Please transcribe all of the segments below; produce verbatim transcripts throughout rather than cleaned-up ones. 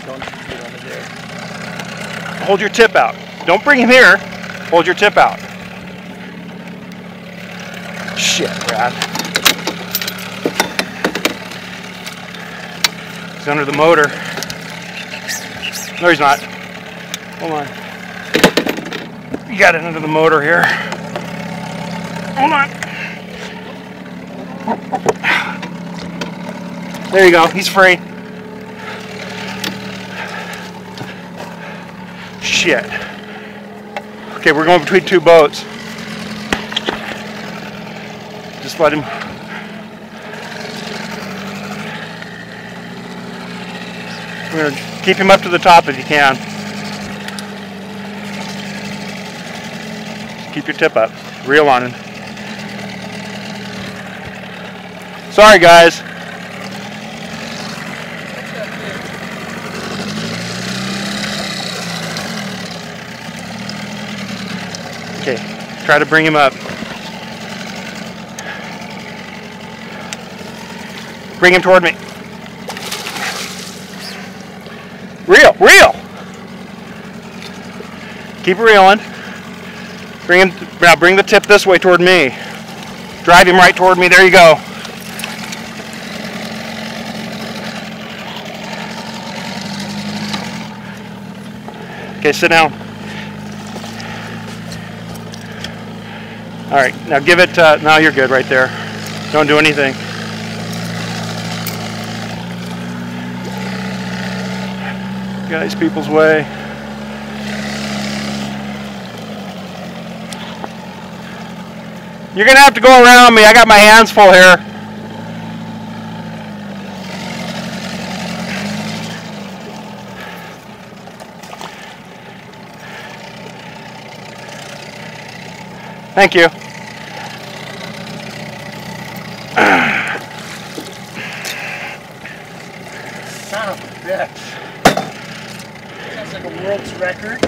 Don't get under there. Hold your tip out. Don't bring him here. Hold your tip out. Shit, Brad. He's under the motor. No, he's not. Hold on. You got it under the motor here. Hold on. There you go. He's free. Shit. Okay, we're going between two boats. Just let him. We're gonna keep him up to the top if you can. Just keep your tip up. Reel on him. Sorry, guys. Okay, try to bring him up. Bring him toward me. Reel, reel. Keep reeling. Bring him, now bring the tip this way toward me. Drive him right toward me, there you go. Okay, sit down. All right, now give it, uh, now you're good right there. Don't do anything. Guys, people's way. You're gonna have to go around me. I got my hands full here. Thank you. Son of a bitch. Sounds like a world's record.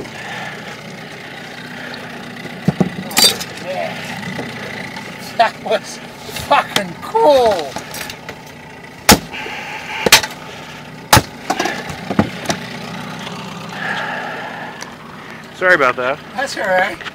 Oh, man. That was fucking cool. Sorry about that. That's all right.